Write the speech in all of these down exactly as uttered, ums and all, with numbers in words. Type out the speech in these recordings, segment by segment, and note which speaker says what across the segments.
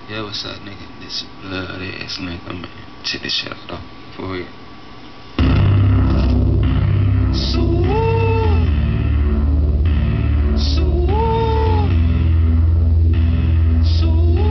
Speaker 1: Yeah, what's up, nigga? This blood ass nigga, man. Check this shit out, though. For real. So, so, so,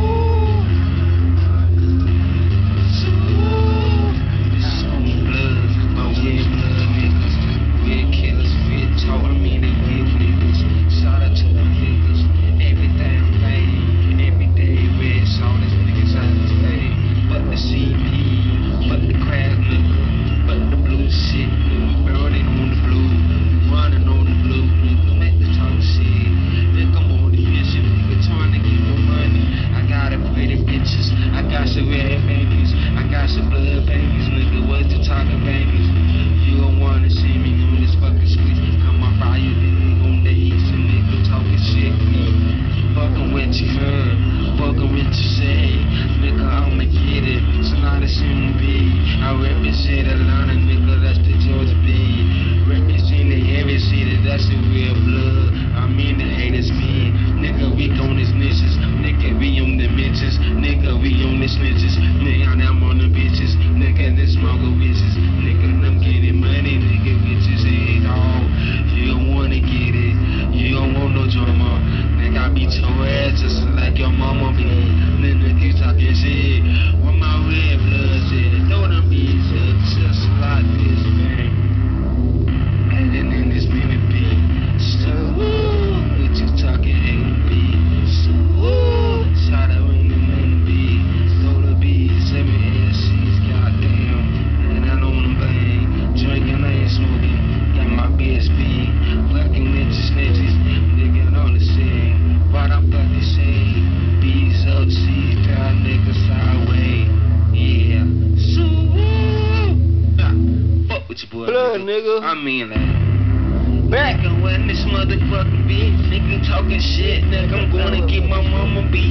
Speaker 1: so. This is on blood, my weird blood niggas. Weird killers, weird talk. I mean, they weird niggas. Shout out to them niggas. Every damn thing, every day, red saw this niggas out today. But the C P, but the crab nigga, but the blue shit, nigga. Burning on the blue, running on the blue, nigga. Make the talk shit. Nigga, I'm on the mission, nigga, trying to get more money. I got a pretty bitches, I got some red babies, I got some blood babies, nigga. What's the talking babies? You don't wanna see me on this fucking street. Come on, fire, nigga, on the east, and nigga talking shit, nigga. Fucking with you heard, fucking with you say, nigga, I'ma get it. So now this shouldn't be. I represent Atlanta, nigga, that's the Georgia B. Represent the heavy city, that's the real blood. I mean the haters me, nigga, we on this niches, nigga, we on the bitches, nigga, we on the snitches, nigga, I'm on the bitches, nigga, this smoker bitches, nigga, I'm getting money, nigga, bitches ain't all. You don't wanna get it, you don't want no drama. I beat your ass just like your mama be. Nigga, you talking shit. With my red blood said, throw them beats up just like this, man. And then in this baby beat. So, what you talking, A B? So, shout out in the name B. Throw the beats, seven S Cs, goddamn. And I know them bang. Drinking, I ain't smoking. Got my B S B. Fucking bitches, snitches. Nigga, on the scene. But I'm about to say, B's up, C's down, niggas sideways. Yeah. So, ah, fuck with your boy,
Speaker 2: blood,
Speaker 1: nigga.
Speaker 2: nigga.
Speaker 1: I mean that. Back and when this motherfucking bitch, nigga talking shit, nigga, I'm gonna get my mama beat.